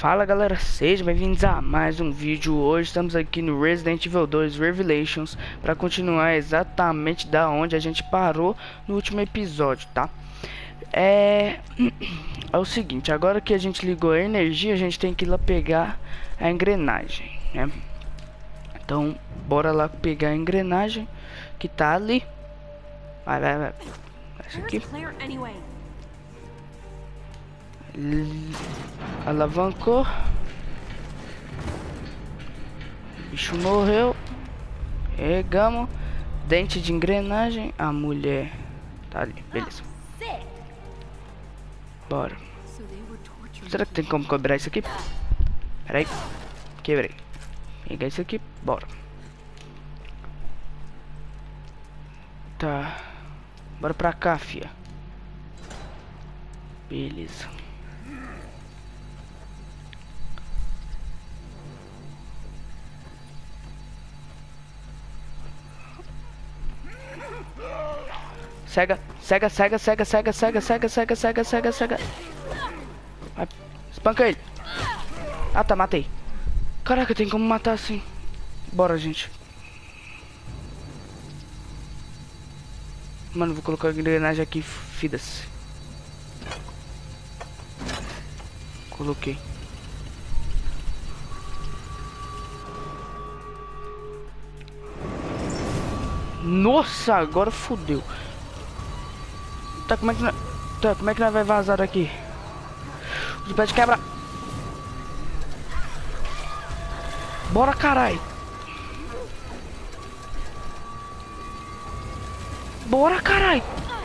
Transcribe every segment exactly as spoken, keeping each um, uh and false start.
Fala galera, sejam bem-vindos a mais um vídeo. Hoje estamos aqui no Resident Evil dois Revelations para continuar exatamente da onde a gente parou no último episódio, tá? É... é o seguinte, agora que a gente ligou a energia, a gente tem que ir lá pegar a engrenagem, né? Então, bora lá pegar a engrenagem que tá ali. Vai, vai, vai. Essa aqui. Alavancou. O bicho morreu. Pegamos. Dente de engrenagem. A mulher tá ali, beleza. Bora. Será que tem como quebrar isso aqui? Pera aí. Quebrei. Pegar isso aqui, bora. Tá. Bora pra cá, fia. Beleza. Cega, cega, cega, cega, cega, cega, cega, cega, cega, cega, cega. Vai, espanca ele. Ah, tá, matei. Caraca, tem como matar assim. Bora, gente. Mano, vou colocar a engrenagem aqui, fida-se. Coloquei. Nossa, agora fodeu. Tá, como é que nós... Tá, como é que nós vai vazar daqui? Os pés de quebra. Bora, carai. Bora, carai.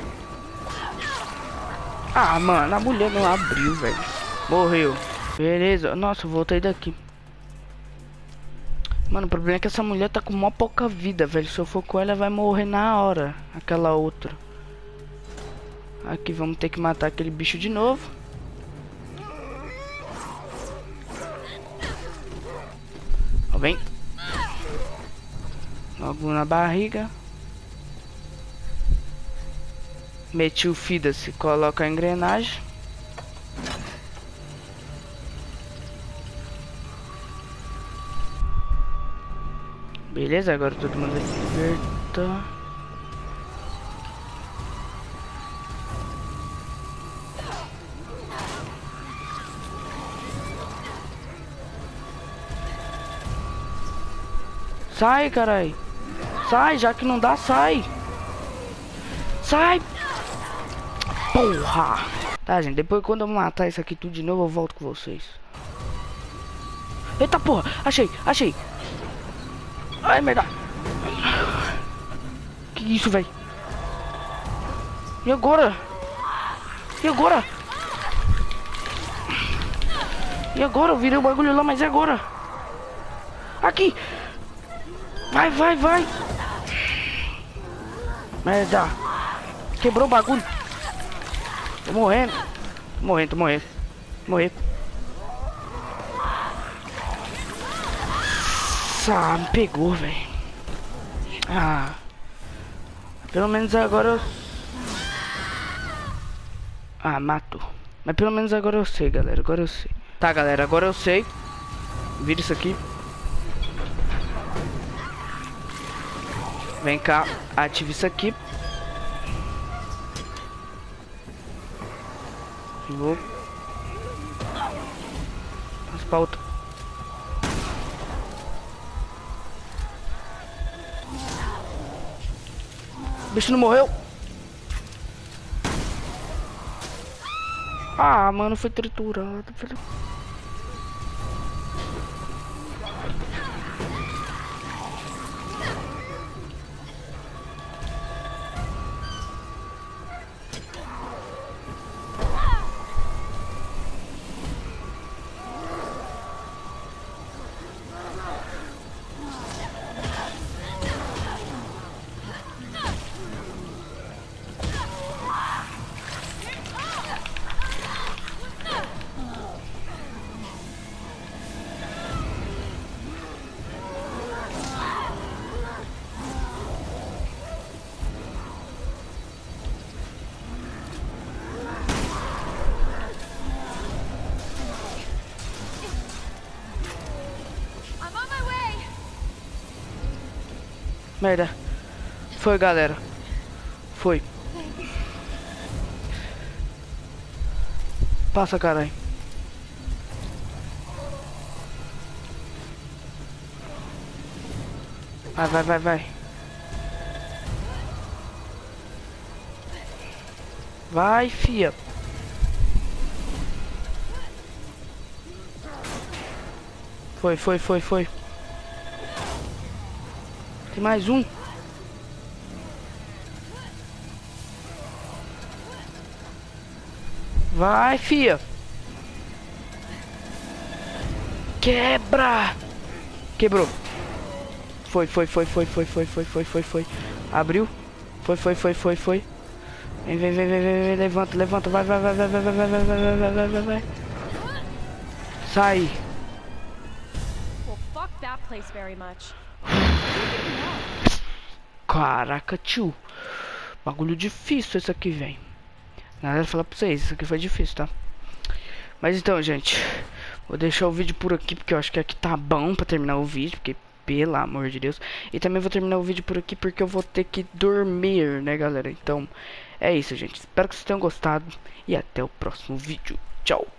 Ah, mano, a mulher não abriu, velho. Morreu. Beleza. Nossa, eu voltei daqui. Mano, o problema é que essa mulher tá com mó pouca vida, velho. Se eu for com ela, vai morrer na hora. Aquela outra. Aqui, vamos ter que matar aquele bicho de novo. Ó, vem. Logo na barriga. Meti o fida-se, coloca a engrenagem. Beleza, agora todo mundo vai se libertar. Sai, carai. Sai, já que não dá, sai. Sai. Porra. Tá, gente, depois quando eu matar isso aqui tudo de novo, eu volto com vocês. Eita porra, achei, achei. Ai, merda. Que isso, velho? E agora? E agora? E agora? Eu virei o bagulho lá, mas e agora? Aqui. Vai, vai, vai. Merda. Quebrou o bagulho. Tô morrendo. Tô morrendo, tô morrendo. Tô morrendo. Ah, me pegou, velho. Ah. Pelo menos agora eu... Ah, matou. Mas pelo menos agora eu sei, galera. Agora eu sei. Tá, galera, agora eu sei. Vira isso aqui. Vem cá, ativa isso aqui. Vou. Passa pra outra. O bicho não morreu. Ah, mano, foi triturado. Merda. Foi, galera. Foi. Passa, caralho. Vai, vai, vai, vai. Vai, fia. Foi, foi, foi, foi. Tem mais um. Vai, fia. Quebra. Quebrou. Foi, foi, foi, foi, foi, foi, foi, foi, foi, foi. Abriu. Foi, foi, foi, foi, foi. Vem, vem, vem, vem, vem, vem, levanta, levanta, vai, vai, vai, vai, vai, vai, vai, vai, vai, vai, vai, vai, vai. Sai. Well, fuck that place very much. Caraca, tio. Bagulho difícil esse aqui, velho. Nada de falar pra vocês, isso aqui foi difícil, tá? Mas então, gente, vou deixar o vídeo por aqui, porque eu acho que aqui tá bom pra terminar o vídeo, porque, pelo amor de Deus. E também vou terminar o vídeo por aqui, porque eu vou ter que dormir, né, galera? Então, é isso, gente. Espero que vocês tenham gostado e até o próximo vídeo. Tchau!